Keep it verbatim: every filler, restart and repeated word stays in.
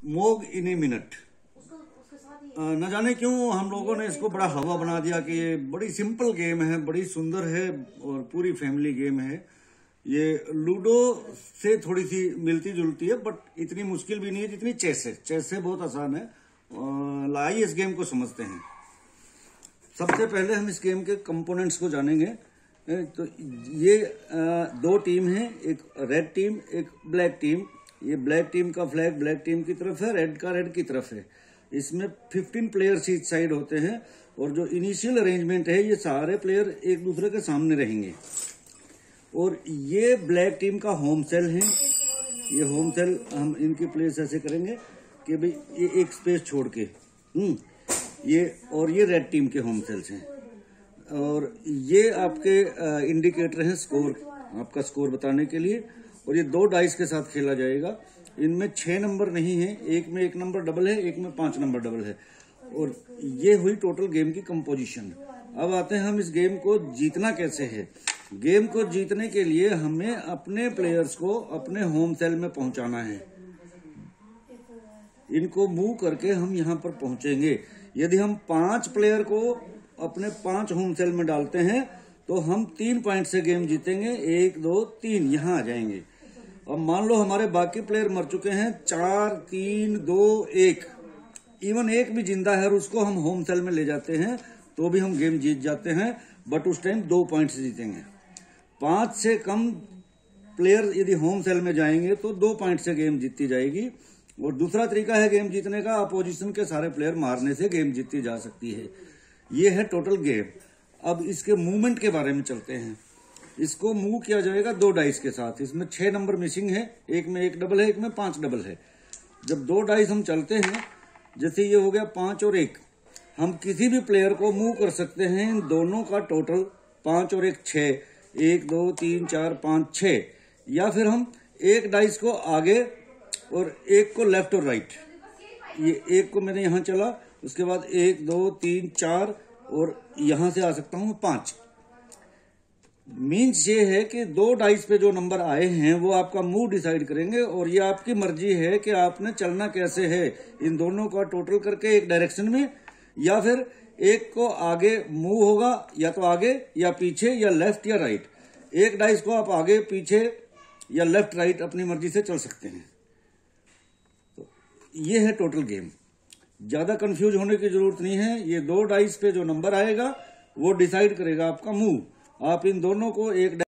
मोग इन a minute. न जाने क्यों हम लोगों ने इसको बड़ा हवा बना दिया कि ये बड़ी सिंपल गेम है, बड़ी सुंदर है और पूरी फैमिली गेम है। ये लूडो से थोड़ी सी मिलती जुलती है, बट इतनी मुश्किल भी नहीं है जितनी चेस है। चेस से बहुत आसान है। लाइए इस गेम को समझते हैं। सबसे पहले हम इस गेम के कंपोनेंट्स को जानेंगे। तो ये दो टीम है, एक रेड टीम, एक ब्लैक टीम। ये ब्लैक टीम का फ्लैग ब्लैक टीम की तरफ है, रेड का रेड की तरफ है। इसमें पंद्रह प्लेयर्स ईच साइड होते हैं और जो इनिशियल अरेंजमेंट है, ये सारे प्लेयर एक दूसरे के सामने रहेंगे। और ये ब्लैक टीम का होम सेल है। ये होम सेल हम इनकी प्लेस ऐसे करेंगे कि भाई ये एक स्पेस छोड़ के हम्म ये और ये रेड टीम के होम सेल्स हैं। और ये आपके इंडिकेटर हैं स्कोर, आपका स्कोर बताने के लिए। और ये दो डाइस के साथ खेला जाएगा। इनमें छह नंबर नहीं है, एक में एक नंबर डबल है, एक में पांच नंबर डबल है। और ये हुई टोटल गेम की कंपोजिशन। अब आते हैं हम इस गेम को जीतना कैसे है। गेम को जीतने के लिए हमें अपने प्लेयर्स को अपने होम सेल में पहुंचाना है। इनको मूव करके हम यहां पर पहुंचेंगे। यदि हम पांच प्लेयर को अपने पांच होम सेल में डालते हैं तो हम तीन पॉइंट से गेम जीतेंगे। एक दो तीन यहां आ जाएंगे। अब मान लो हमारे बाकी प्लेयर मर चुके हैं, चार तीन दो एक, इवन एक भी जिंदा है और उसको हम होम सेल में ले जाते हैं तो भी हम गेम जीत जाते हैं, बट उस टाइम दो पॉइंट से जीतेंगे। पांच से कम प्लेयर यदि होम सेल में जाएंगे तो दो पॉइंट से गेम जीती जाएगी। और दूसरा तरीका है गेम जीतने का, अपोजिशन के सारे प्लेयर मारने से गेम जीती जा सकती है। ये है टोटल गेम। अब इसके मूवमेंट के बारे में चलते हैं। इसको मूव किया जाएगा दो डाइस के साथ। इसमें छह नंबर मिसिंग है, एक में एक डबल है, एक में पांच डबल है। जब दो डाइस हम चलते हैं, जैसे ये हो गया पांच और एक, हम किसी भी प्लेयर को मूव कर सकते हैं। इन दोनों का टोटल पांच और एक छह, एक दो तीन चार पांच छह। या फिर हम एक डाइस को आगे और एक को लेफ्ट और राइट। ये एक को मैंने यहां चला, उसके बाद एक दो तीन चार और यहां से आ सकता हूं पांच। मीन्स ये है कि दो डाइस पे जो नंबर आए हैं वो आपका मूव डिसाइड करेंगे। और ये आपकी मर्जी है कि आपने चलना कैसे है। इन दोनों का टोटल करके एक डायरेक्शन में, या फिर एक को आगे मूव होगा, या तो आगे या पीछे या लेफ्ट या राइट। एक डाइस को आप आगे पीछे या लेफ्ट राइट अपनी मर्जी से चल सकते हैं। तो ये है टोटल गेम। ज्यादा कंफ्यूज होने की जरूरत नहीं है। ये दो डाइस पे जो नंबर आएगा वो डिसाइड करेगा आपका मूव। आप इन दोनों को एक